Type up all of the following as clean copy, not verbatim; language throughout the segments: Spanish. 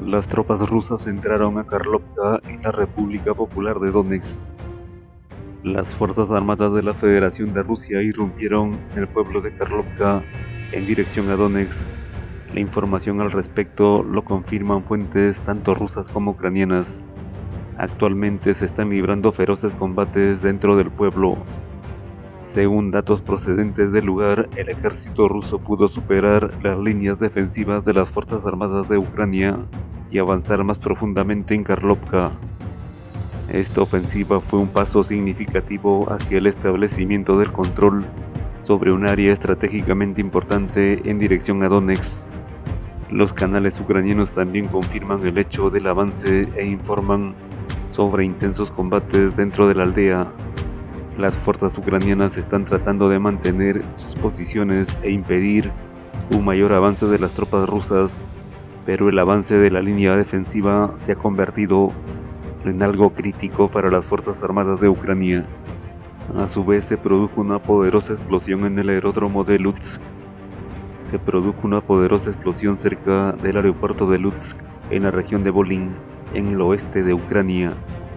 Las tropas rusas entraron a Karlovka en la República Popular de Donetsk. Las Fuerzas Armadas de la Federación de Rusia irrumpieron en el pueblo de Karlovka en dirección a Donetsk. La información al respecto lo confirman fuentes tanto rusas como ucranianas. Actualmente se están librando feroces combates dentro del pueblo. Según datos procedentes del lugar, el ejército ruso pudo superar las líneas defensivas de las Fuerzas Armadas de Ucrania y avanzar más profundamente en Karlovka. Esta ofensiva fue un paso significativo hacia el establecimiento del control sobre un área estratégicamente importante en dirección a Donetsk. Los canales ucranianos también confirman el hecho del avance e informan sobre intensos combates dentro de la aldea. Las fuerzas ucranianas están tratando de mantener sus posiciones e impedir un mayor avance de las tropas rusas, pero el avance de la línea defensiva se ha convertido en algo crítico para las Fuerzas Armadas de Ucrania. A su vez se produjo una poderosa explosión en el aeródromo de Lutsk. Se produjo una poderosa explosión cerca del aeropuerto de Lutsk, en la región de Volyn, en el oeste de Ucrania.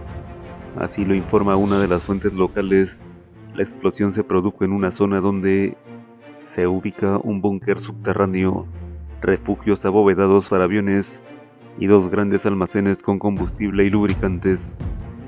Así lo informa una de las fuentes locales. La explosión se produjo en una zona donde se ubica un búnker subterráneo, refugios abovedados para aviones y dos grandes almacenes con combustible y lubricantes.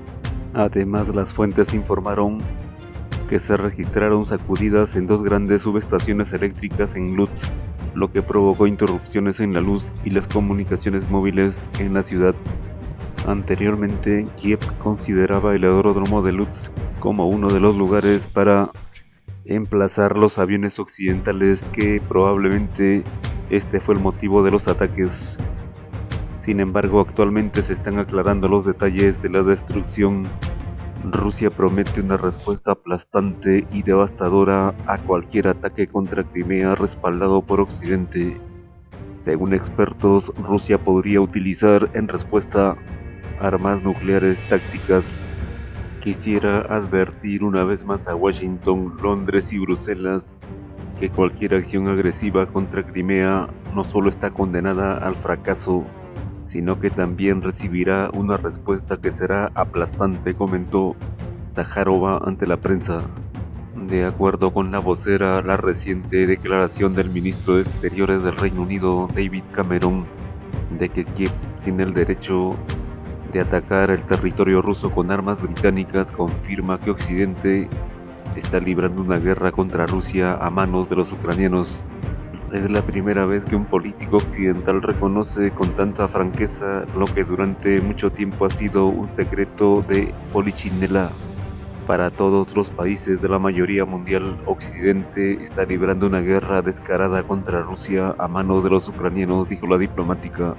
Además, las fuentes informaron que se registraron sacudidas en dos grandes subestaciones eléctricas en Lutsk, lo que provocó interrupciones en la luz y las comunicaciones móviles en la ciudad. Anteriormente, Kiev consideraba el aeródromo de Lutsk como uno de los lugares para emplazar los aviones occidentales, que probablemente este fue el motivo de los ataques. Sin embargo, actualmente se están aclarando los detalles de la destrucción. Rusia promete una respuesta aplastante y devastadora a cualquier ataque contra Crimea respaldado por Occidente. Según expertos, Rusia podría utilizar en respuesta armas nucleares tácticas. Quisiera advertir una vez más a Washington, Londres y Bruselas que cualquier acción agresiva contra Crimea no solo está condenada al fracaso, sino que también recibirá una respuesta que será aplastante, comentó Zaharova ante la prensa. De acuerdo con la vocera, la reciente declaración del ministro de Exteriores del Reino Unido, David Cameron, de que Kiev tiene el derecho de atacar el territorio ruso con armas británicas, confirma que Occidente está librando una guerra contra Rusia a manos de los ucranianos. Es la primera vez que un político occidental reconoce con tanta franqueza lo que durante mucho tiempo ha sido un secreto de Polichinela para todos los países de la mayoría mundial. Occidente está librando una guerra descarada contra Rusia a manos de los ucranianos, dijo la diplomática.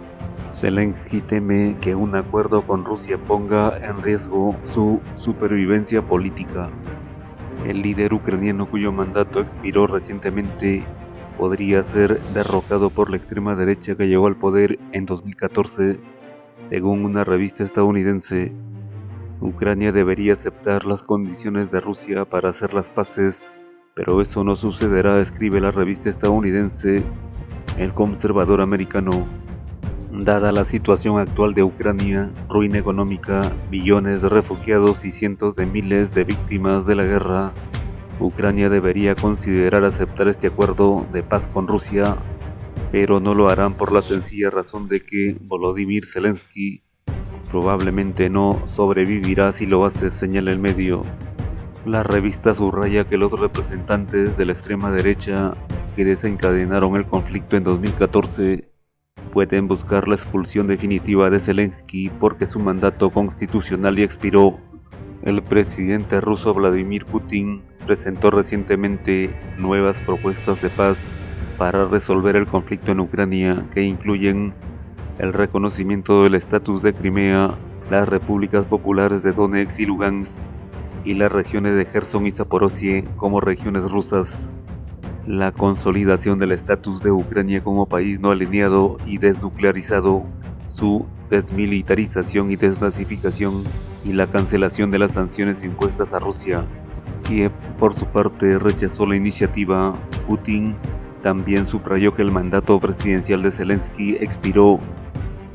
Zelensky teme que un acuerdo con Rusia ponga en riesgo su supervivencia política. El líder ucraniano, cuyo mandato expiró recientemente, podría ser derrocado por la extrema derecha que llegó al poder en 2014, según una revista estadounidense. Ucrania debería aceptar las condiciones de Rusia para hacer las paces, pero eso no sucederá, escribe la revista estadounidense El Conservador Americano. Dada la situación actual de Ucrania, ruina económica, millones de refugiados y cientos de miles de víctimas de la guerra, Ucrania debería considerar aceptar este acuerdo de paz con Rusia, pero no lo harán por la sencilla razón de que Volodymyr Zelensky probablemente no sobrevivirá si lo hace, señala el medio. La revista subraya que los representantes de la extrema derecha que desencadenaron el conflicto en 2014 pueden buscar la expulsión definitiva de Zelensky porque su mandato constitucional ya expiró. El presidente ruso Vladimir Putin presentó recientemente nuevas propuestas de paz para resolver el conflicto en Ucrania, que incluyen el reconocimiento del estatus de Crimea, las repúblicas populares de Donetsk y Lugansk y las regiones de Gerson y Zaporozhye como regiones rusas, la consolidación del estatus de Ucrania como país no alineado y desnuclearizado, su desmilitarización y desnazificación y la cancelación de las sanciones impuestas a Rusia. Kiev, por su parte, rechazó la iniciativa. Putin también subrayó que el mandato presidencial de Zelensky expiró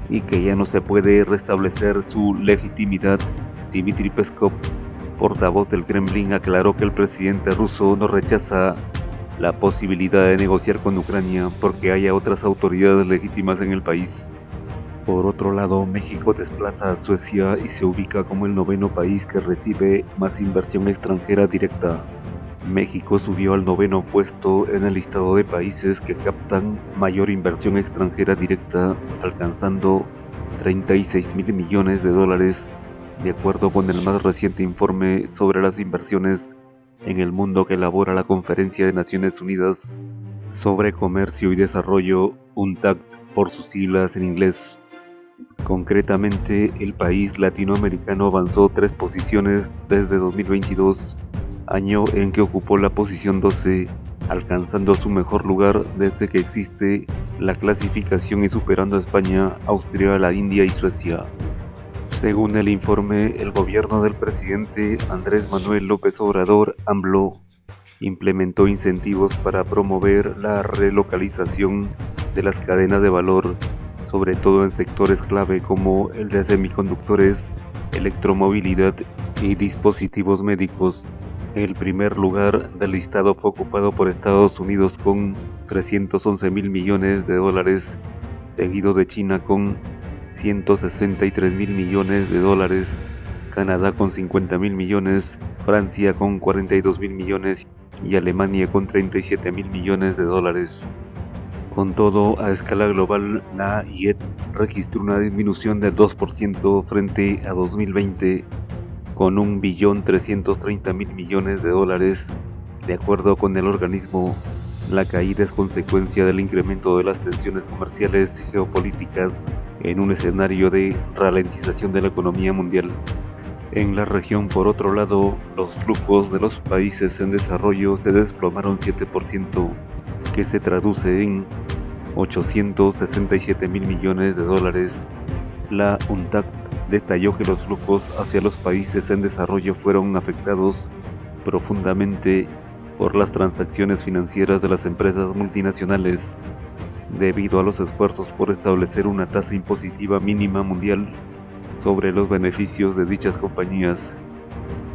y que ya no se puede restablecer su legitimidad. Dmitry Peskov, portavoz del Kremlin, aclaró que el presidente ruso no rechaza la posibilidad de negociar con Ucrania porque haya otras autoridades legítimas en el país. Por otro lado, México desplaza a Suecia y se ubica como el noveno país que recibe más inversión extranjera directa. México subió al noveno puesto en el listado de países que captan mayor inversión extranjera directa, alcanzando 36.000 millones de dólares, de acuerdo con el más reciente informe sobre las inversiones en el mundo que elabora la Conferencia de Naciones Unidas sobre Comercio y Desarrollo, UNCTAD por sus siglas en inglés. Concretamente, el país latinoamericano avanzó 3 posiciones desde 2022, año en que ocupó la posición 12, alcanzando su mejor lugar desde que existe la clasificación y superando a España, Austria, la India y Suecia. Según el informe, el gobierno del presidente Andrés Manuel López Obrador, AMLO, implementó incentivos para promover la relocalización de las cadenas de valor, sobre todo en sectores clave como el de semiconductores, electromovilidad y dispositivos médicos. El primer lugar del listado fue ocupado por Estados Unidos con 311.000 millones de dólares, seguido de China con 163.000 millones de dólares, Canadá con 50.000 millones, Francia con 42.000 millones y Alemania con 37.000 millones de dólares. Con todo, a escala global, la IED registró una disminución del 2% frente a 2020, con 1.330.000 millones de dólares. De acuerdo con el organismo, la caída es consecuencia del incremento de las tensiones comerciales y geopolíticas en un escenario de ralentización de la economía mundial. En la región, por otro lado, los flujos de los países en desarrollo se desplomaron 7%, que se traduce en 867.000 millones de dólares. La UNCTAD detalló que los flujos hacia los países en desarrollo fueron afectados profundamente por las transacciones financieras de las empresas multinacionales, debido a los esfuerzos por establecer una tasa impositiva mínima mundial sobre los beneficios de dichas compañías.